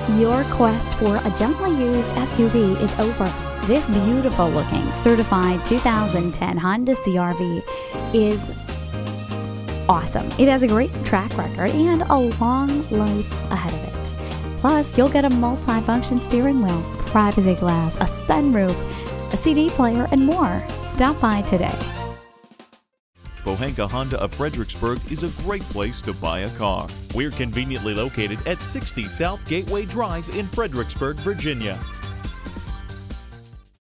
Your quest for a gently used SUV is over. This beautiful looking certified 2010 Honda CR-V is awesome. It has a great track record and a long life ahead of it. Plus, you'll get a multi-function steering wheel, privacy glass, a sunroof, a CD player, and more. Stop by today. Pohanka-Honda of Fredericksburg is a great place to buy a car. We're conveniently located at 60 South Gateway Drive in Fredericksburg, Virginia.